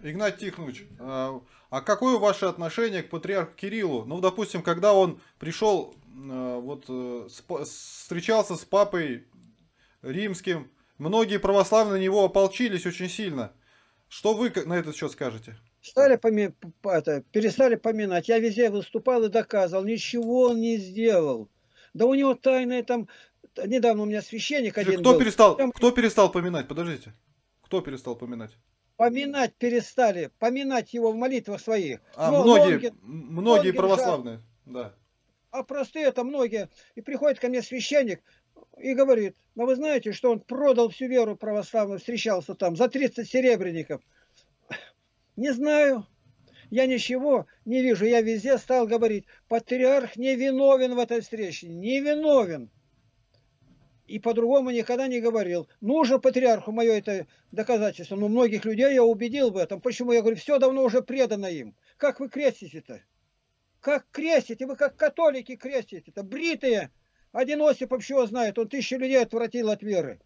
Игнатий Тихонович, а какое ваше отношение к патриарху Кириллу? Ну, допустим, когда он пришел, встречался с папой римским, многие православные на него ополчились очень сильно. Что вы на этот счет скажете? Перестали поминать. Я везде выступал и доказывал, ничего он не сделал. Да у него тайное там... Недавно у меня священник Слушай, один был. кто перестал поминать? Подождите. Кто перестал поминать? Поминать перестали, поминать его в молитвах своих. А, Но многие Лонгин жар, православные, да. а простые это многие. И приходит ко мне священник и говорит, ну вы знаете, что он продал всю веру православную, встречался там за 30 серебряников. Не знаю, я ничего не вижу. Я везде стал говорить, патриарх не виновен в этой встрече, не виновен. И по-другому никогда не говорил. Нужно патриарху мое это доказательство. Но многих людей я убедил в этом. Почему? Я говорю, все давно уже предано им. Как вы крестите-то? Как крестите? Вы как католики крестите-то? Бритые. Один Осипов чего знает? Он 1000 людей отвратил от веры.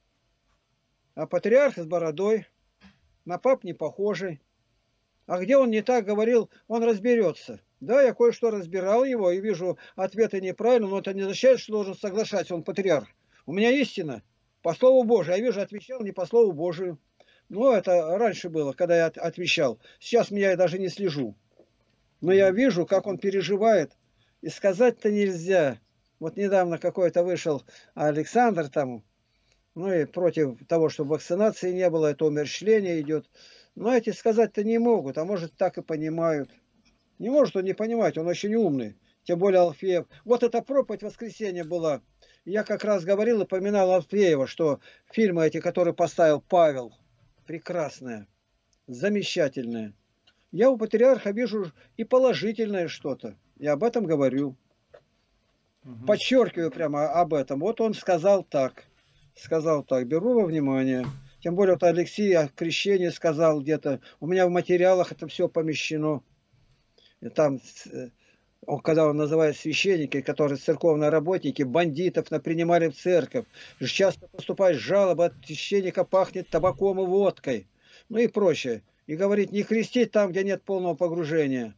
А патриарх с бородой. На пап не похожий. А где он не так говорил, он разберется. Да, я кое-что разбирал его и вижу ответы неправильно, но это не означает, что должен соглашаться, он патриарх. У меня истина по слову Божию. Я вижу, отвечал не по слову Божию. Но это раньше было, когда я отвечал. Сейчас я даже не слежу. Но я вижу, как он переживает. И сказать-то нельзя. Вот недавно какой-то вышел Александр там, ну и против того, чтобы вакцинации не было, это умерщвление идет. Но эти сказать-то не могут, а может так и понимают. Не может он не понимать, он очень умный. Тем более Алфеев. Вот эта проповедь воскресенья была. Я как раз говорил и поминал Алфеева, что фильмы эти, которые поставил Павел, прекрасные, замечательные. Я у патриарха вижу и положительное что-то. Я об этом говорю. Подчеркиваю прямо об этом. Вот он сказал так. Сказал так. Беру во внимание. Тем более, вот Алексей о крещении сказал где-то. У меня в материалах это все помещено. И там, когда он называет священники, которые церковные работники, бандитов принимали в церковь. Часто поступают жалобы, от священника пахнет табаком и водкой. Ну и прочее. И говорит, не крестить там, где нет полного погружения.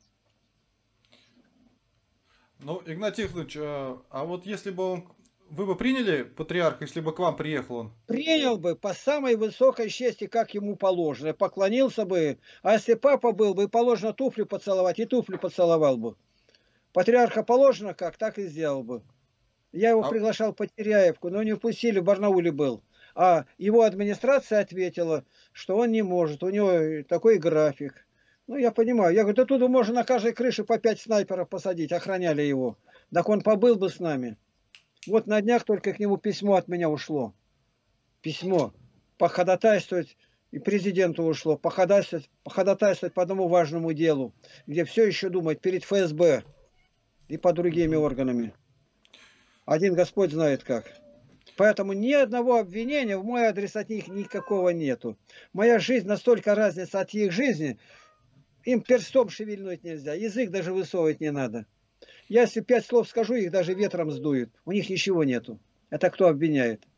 Ну, Игнатий Тихонович, а вот если бы вы бы приняли патриарха, если бы к вам приехал он? Принял бы по самой высокой чести, как ему положено, поклонился бы. А если папа был бы, положено туфлю поцеловать, и туфлю поцеловал бы. Патриарха положено как, так и сделал бы. Я его А, приглашал по Теряевку, но не впустили, в Барнауле был. А его администрация ответила, что он не может, у него такой график. Ну, я понимаю. Я говорю, да туда можно на каждой крыше по 5 снайперов посадить, охраняли его. Так он побыл бы с нами. Вот на днях только к нему письмо от меня ушло. Письмо. Походатайствовать, и президенту ушло. Походатайствовать по одному важному делу, где все еще думать перед ФСБ и по другими органами. Один Господь знает как. Поэтому ни одного обвинения в мой адрес от них никакого нету. Моя жизнь настолько разница от их жизни, им перстом шевельнуть нельзя, язык даже высовывать не надо. Я если 5 слов скажу, их даже ветром сдует. У них ничего нету. Это кто обвиняет?